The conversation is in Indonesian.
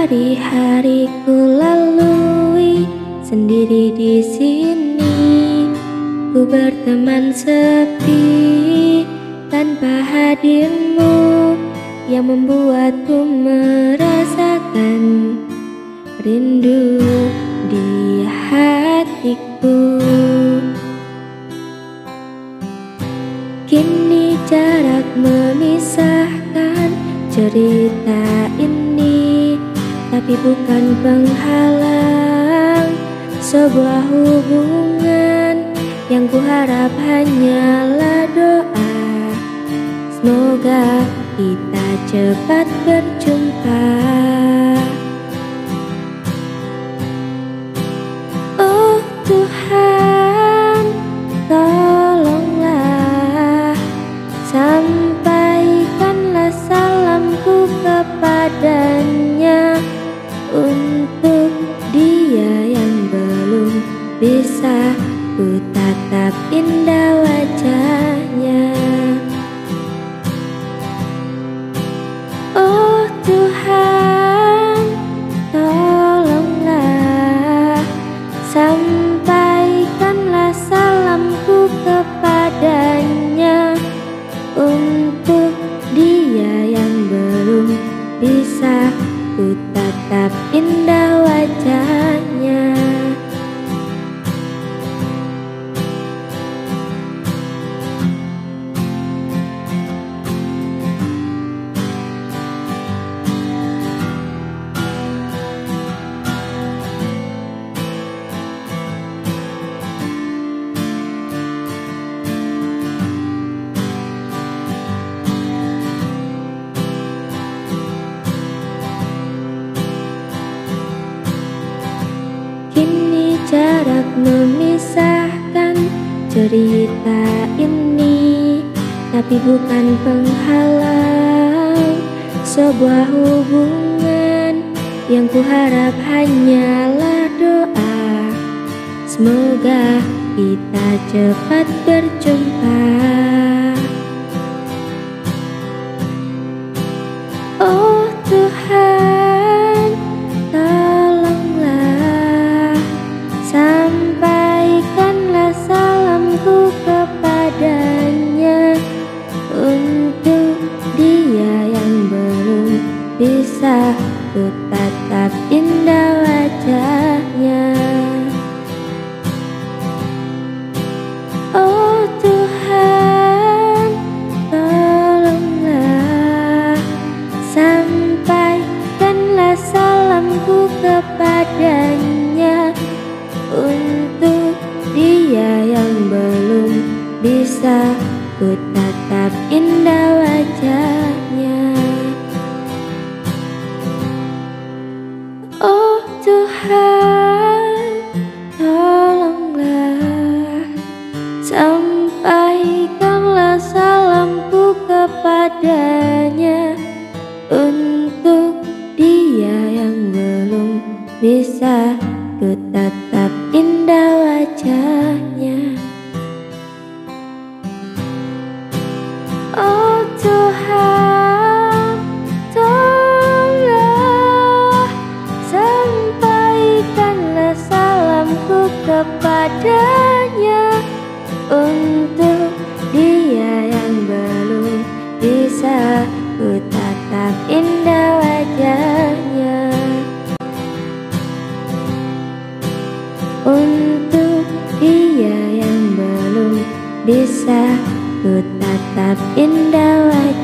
Hari-hariku lalui sendiri di sini. Ku berteman sepi tanpa hadirmu yang membuatku merasakan rindu di hatiku. Kini jarak memisahkan cerita ini, tapi bukan penghalang sebuah hubungan yang kuharap hanyalah doa. Semoga kita cepat berjumpa. Oh Tuhan, tolonglah sampaikanlah salamku kepadanya, untuk dia yang belum bisa ku tatap indah wajahnya. Oh Tuhan, tolonglah sampaikanlah salamku kepadanya, untuk dia yang belum bisa ku tatap indah wajahnya. Kini jarak memisahkan cerita ini, tapi bukan penghalang sebuah hubungan yang kuharap hanyalah doa. Semoga kita cepat berjumpa. Oh Tuhan, tolonglah sampaikanlah salamku kepadanya, untuk dia yang belum bisa ku tatap indah wajahnya. Oh Tuhan, tolonglah sampaikanlah salamku kepadanya, untuk dia yang belum bisa ku tatap indah wajahnya. Oh Tuhan, tolonglah sampaikanlah salamku kepadanya, untuk dia yang belum bisa ku tatap indah wajahnya. Oh Tuhan, tolonglah sampaikanlah salamku kepadanya, untuk dia yang belum bisa ku tatap indah wajahnya, untuk dia yang belum bisa ku tatap indah wajahnya.